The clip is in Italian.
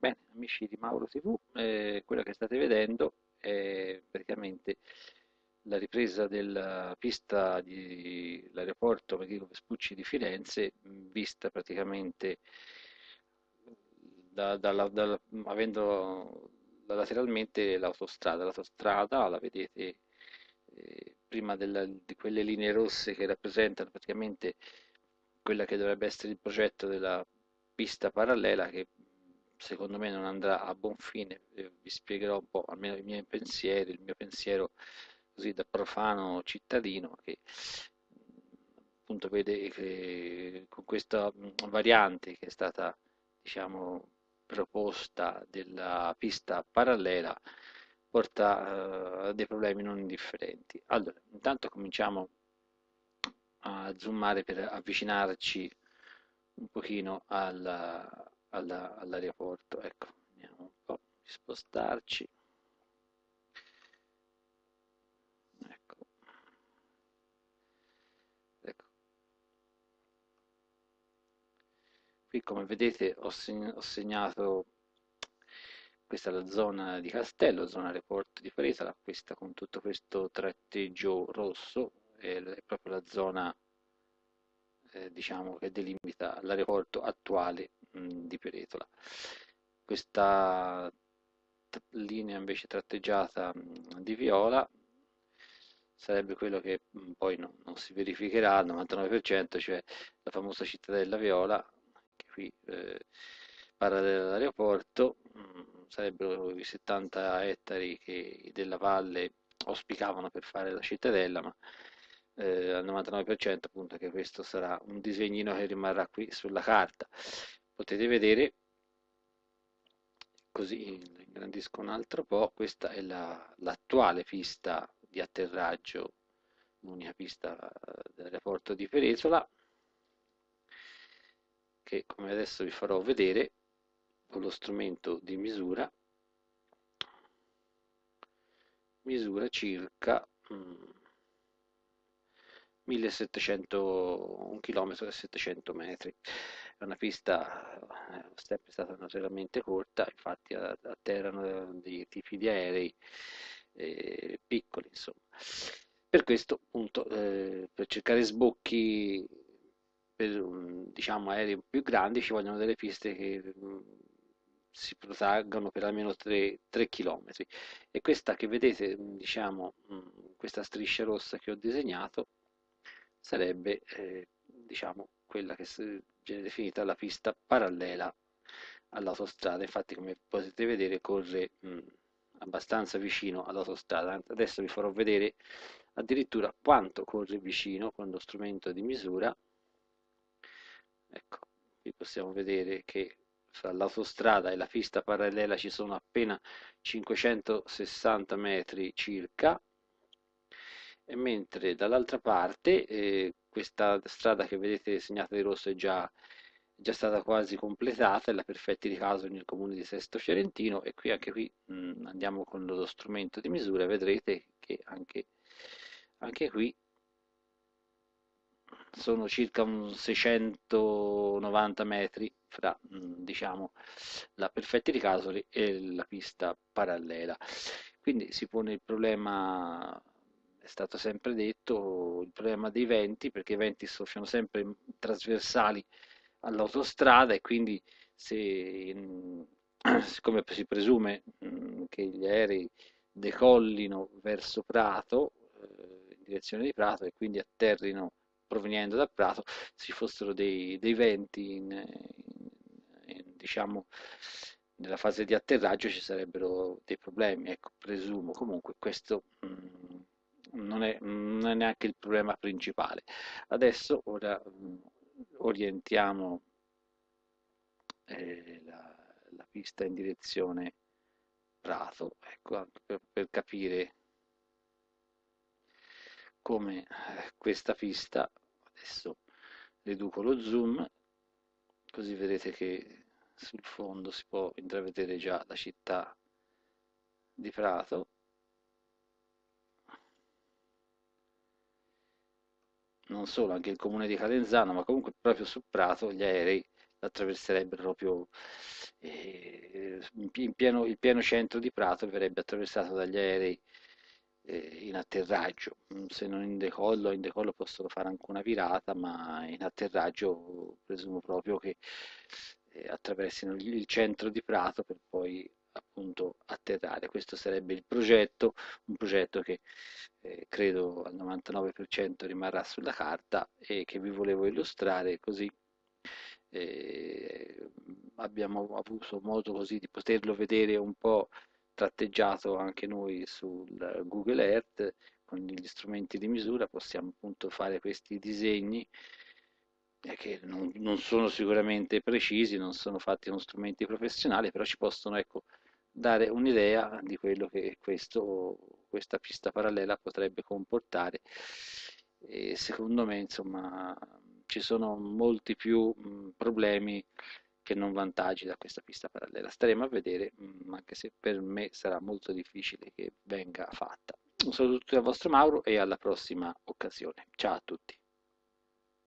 Bene, amici di Mauro TV, quello che state vedendo è praticamente la ripresa della pista dell'aeroporto Federico Vespucci di Firenze, vista praticamente avendo lateralmente l'autostrada. L'autostrada la vedete prima di quelle linee rosse che rappresentano praticamente quella che dovrebbe essere il progetto della pista parallela che secondo me non andrà a buon fine. Vi spiegherò un po' almeno i miei pensieri, il mio pensiero così da profano cittadino che appunto vede che con questa variante che è stata diciamo proposta della pista parallela porta a dei problemi non indifferenti. Allora, intanto cominciamo a zoomare per avvicinarci un pochino all'aeroporto. Ecco, andiamo un po' di spostarci. Ecco, ecco. Qui come vedete ho segnato, questa è la zona di Castello, zona aeroporto di Paretola, questa con tutto questo tratteggio rosso è proprio la zona diciamo che delimita l'aeroporto attuale di Peretola. Questa linea invece tratteggiata di viola sarebbe quello che poi non si verificherà al 99%, cioè la famosa cittadella viola, che qui parallela all'aeroporto, sarebbero i 70 ettari che della valle auspicavano per fare la cittadella, ma al 99% appunto che questo sarà un disegnino che rimarrà qui sulla carta. Potete vedere, così ingrandisco un altro po', questa è l'attuale pista di atterraggio, l'unica pista dell'aeroporto di Peresola, che come adesso vi farò vedere con lo strumento di misura circa 1700, 1 chilometro e 700 metri. È una pista sempre stata naturalmente corta, infatti atterrano dei tipi di aerei piccoli, insomma. Per questo, appunto, per cercare sbocchi per diciamo aerei più grandi ci vogliono delle piste che si protraggono per almeno 3 km. E questa che vedete, diciamo, questa striscia rossa che ho disegnato sarebbe, diciamo, quella che viene definita la pista parallela all'autostrada. Infatti, come potete vedere, corre abbastanza vicino all'autostrada. Adesso vi farò vedere addirittura quanto corre vicino con lo strumento di misura. Ecco, qui possiamo vedere che fra l'autostrada e la pista parallela ci sono appena 560 metri circa, e mentre dall'altra parte questa strada che vedete segnata di rosso è già stata quasi completata, è la Perfetti di Caso nel comune di Sesto Fiorentino, e qui anche qui andiamo con lo strumento di misura, vedrete che anche qui sono circa un 690 metri fra, diciamo, la Perfetti di Casoli e la pista parallela. Quindi si pone il problema, è stato sempre detto, il problema dei venti, perché i venti soffiano sempre trasversali all'autostrada e quindi se, siccome si presume che gli aerei decollino verso Prato, in direzione di Prato e quindi atterrino proveniendo da Prato, ci fossero dei venti diciamo, nella fase di atterraggio ci sarebbero dei problemi, ecco, presumo. Comunque questo non è neanche il problema principale. Adesso ora orientiamo la pista in direzione Prato, ecco, anche per capire come questa pista, adesso riduco lo zoom, così vedete che sul fondo si può intravedere già la città di Prato. Non solo, anche il comune di Calenzano, ma comunque proprio su Prato gli aerei attraverserebbero proprio il pieno centro di Prato verrebbe attraversato dagli aerei in atterraggio. Se non in decollo possono fare anche una virata, ma in atterraggio presumo proprio che attraversino il centro di Prato per poi appunto atterrare. Questo sarebbe il progetto, un progetto che credo al 99% rimarrà sulla carta e che vi volevo illustrare così abbiamo avuto modo così di poterlo vedere un po' tratteggiato anche noi sul Google Earth con gli strumenti di misura, possiamo appunto fare questi disegni che non sono sicuramente precisi, non sono fatti con strumenti professionali, però ci possono, ecco, dare un'idea di quello che questa pista parallela potrebbe comportare. E secondo me, insomma, ci sono molti più problemi che non vantaggi da questa pista parallela. Staremo a vedere, anche se per me sarà molto difficile che venga fatta. Un saluto a vostro Mauro e alla prossima occasione. Ciao a tutti.